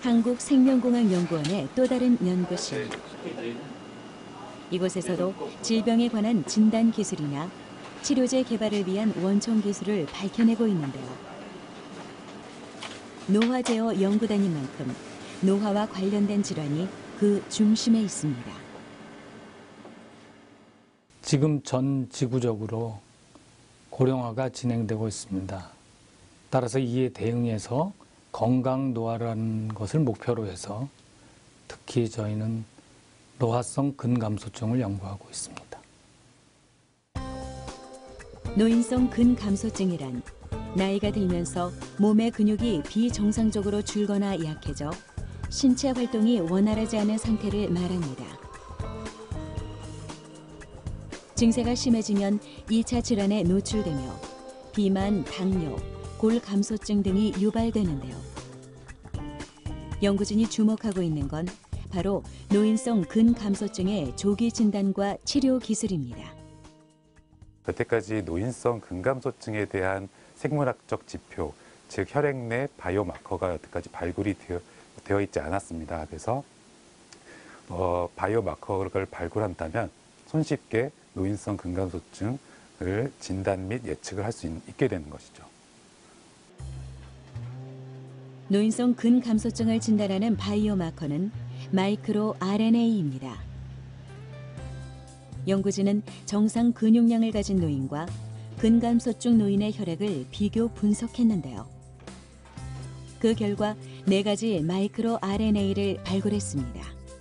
한국생명공학연구원의 또 다른 연구실. 이곳에서도 질병에 관한 진단 기술이나 치료제 개발을 위한 원천 기술을 밝혀내고 있는데요. 노화 제어 연구단인 만큼 노화와 관련된 질환이 그 중심에 있습니다. 지금 전 지구적으로 고령화가 진행되고 있습니다. 따라서 이에 대응해서 건강 노화라는 것을 목표로 해서 특히 저희는 노화성 근감소증을 연구하고 있습니다. 노인성 근감소증이란 나이가 들면서 몸의 근육이 비정상적으로 줄거나 약해져 신체 활동이 원활하지 않은 상태를 말합니다. 증세가 심해지면 2차 질환에 노출되며 비만, 당뇨, 골감소증 등이 유발되는데요. 연구진이 주목하고 있는 건 바로 노인성 근감소증의 조기 진단과 치료 기술입니다. 여태까지 노인성 근감소증에 대한 생물학적 지표, 즉 혈액 내 바이오마커가 여태까지 발굴이 되어 있지 않았습니다. 그래서 바이오마커를 발굴한다면 손쉽게 노인성 근감소증을 진단 및 예측을 할 수 있게 되는 것이죠. 노인성 근감소증을 진단하는 바이오마커는 마이크로 RNA입니다. 연구진은 정상 근육량을 가진 노인과 근감소증 노인의 혈액을 비교 분석했는데요. 그 결과 4가지 마이크로 RNA를 발굴했습니다.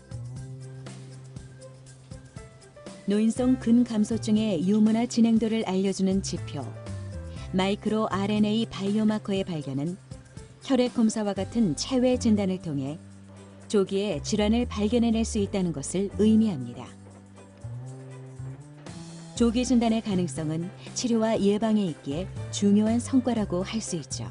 노인성 근감소증의 유무나 진행도를 알려주는 지표, 마이크로 RNA 바이오마커의 발견은 혈액 검사와 같은 체외 진단을 통해 조기에 질환을 발견해낼 수 있다는 것을 의미합니다. 조기 진단의 가능성은 치료와 예방에 있기에 중요한 성과라고 할 수 있죠.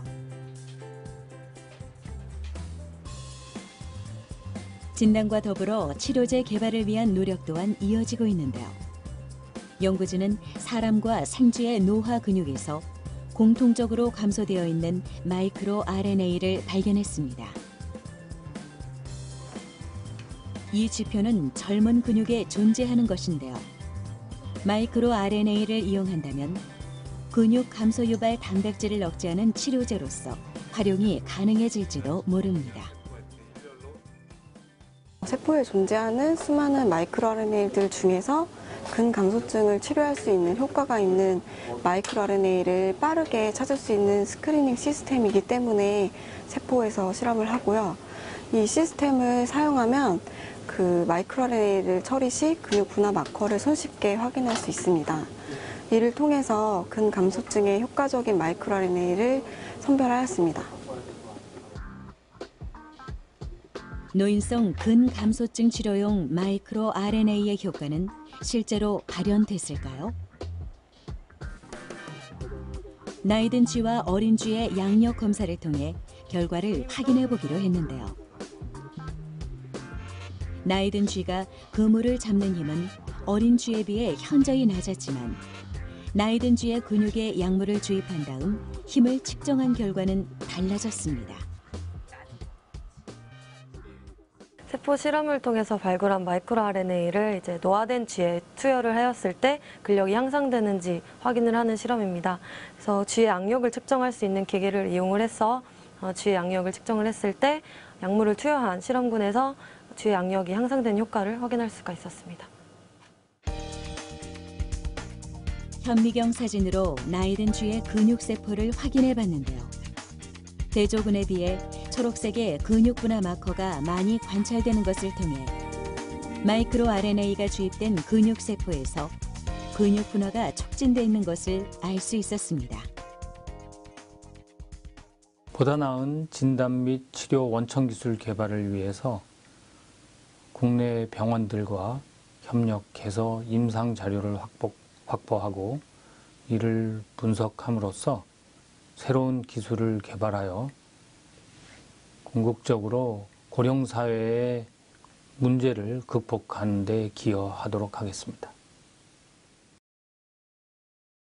진단과 더불어 치료제 개발을 위한 노력 또한 이어지고 있는데요. 연구진은 사람과 생쥐의 노화 근육에서 공통적으로 감소되어 있는 마이크로 RNA를 발견했습니다. 이 지표는 젊은 근육에 존재하는 것인데요. 마이크로 RNA를 이용한다면 근육 감소 유발 단백질을 억제하는 치료제로서 활용이 가능해질지도 모릅니다. 세포에 존재하는 수많은 마이크로 RNA들 중에서 근감소증을 치료할 수 있는 효과가 있는 마이크로 RNA를 빠르게 찾을 수 있는 스크리닝 시스템이기 때문에 세포에서 실험을 하고요. 이 시스템을 사용하면 그 마이크로 RNA를 처리 시 근육 분화 마커를 손쉽게 확인할 수 있습니다. 이를 통해서 근감소증에 효과적인 마이크로 RNA를 선별하였습니다. 노인성 근감소증 치료용 마이크로 RNA의 효과는 실제로 발현됐을까요? 나이든 쥐와 어린 쥐의 양력 검사를 통해 결과를 확인해 보기로 했는데요. 나이든 쥐가 그물을 잡는 힘은 어린 쥐에 비해 현저히 낮았지만 나이든 쥐의 근육에 약물을 주입한 다음 힘을 측정한 결과는 달라졌습니다. 세포 실험을 통해서 발굴한 마이크로 RNA를 이제 노화된 쥐에 투여를 하였을 때 근력이 향상되는지 확인을 하는 실험입니다. 그래서 쥐의 악력을 측정할 수 있는 기계를 이용을 해서 쥐의 악력을 측정을 했을 때 약물을 투여한 실험군에서 쥐의 악력이 향상된 효과를 확인할 수가 있었습니다. 현미경 사진으로 나이든 쥐의 근육세포를 확인해 봤는데요. 대조군에 비해 초록색의 근육 분화 마커가 많이 관찰되는 것을 통해 마이크로 RNA가 주입된 근육세포에서 근육 분화가 촉진돼 있는 것을 알 수 있었습니다. 보다 나은 진단 및 치료 원천 기술 개발을 위해서 국내 병원들과 협력해서 임상 자료를 확보하고 이를 분석함으로써 새로운 기술을 개발하여 궁극적으로 고령 사회의 문제를 극복하는 데 기여하도록 하겠습니다.